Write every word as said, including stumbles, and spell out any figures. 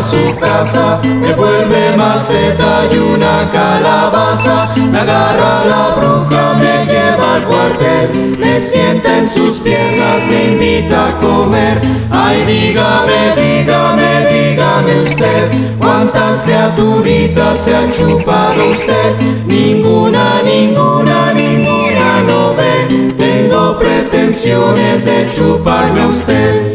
a su casa, me vuelve maceta y una calabaza. Me agarra la bruja, me lleva al cuartel, me sienta en sus piernas, me invita a comer. Ay, dígame, dígame, dígame usted, ¿cuántas criaturitas se ha chupado usted? Ninguna, ninguna, ninguna, no ve, tengo pretensiones de chuparme a usted.